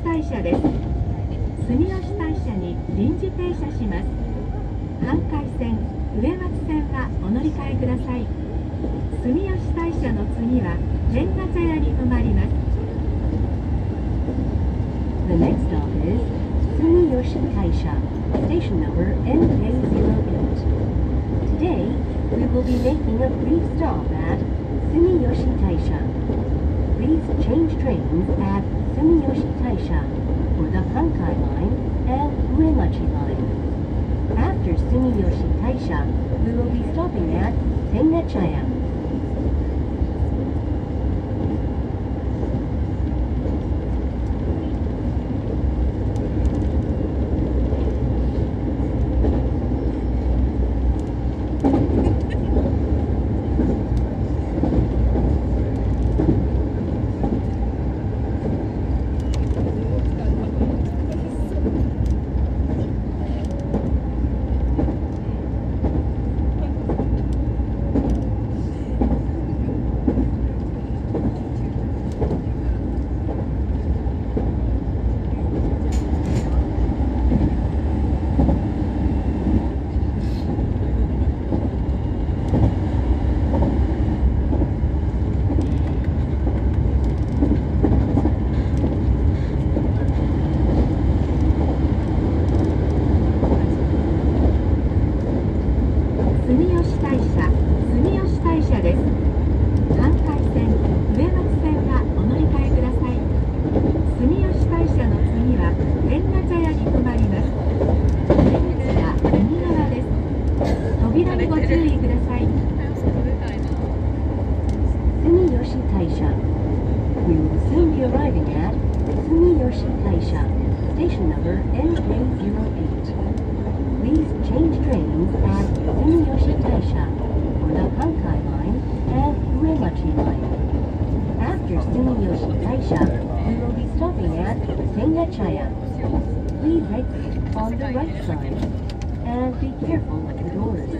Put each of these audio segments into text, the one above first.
大社です。住吉大社に臨時停車します。阪海線、上松線はお乗り換えください。住吉大社の次は天下茶屋に停まります。 The next stop is Sumiyoshi Taisha, station number NK08. Today, we will be making a brief stop at Sumiyoshi Taisha. Please change trains at Sumiyoshi Taisha for the Hankai Line and Uemachi Line. After Sumiyoshi Taisha, we will be stopping at Tengachaya. We will soon be arriving at Sumiyoshi Taisha, station number NK08. Please change trains at Sumiyoshi Taisha for the Hankai Line and Uemachi Line. After Sumiyoshi Taisha, we will be stopping at Tengachaya. Please exit on the right side and be careful of the doors.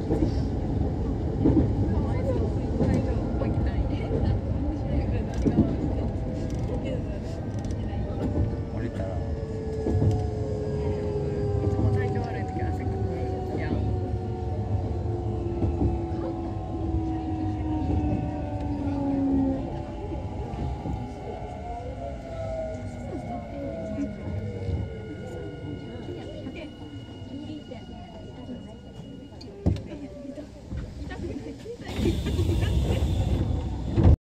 Thank you.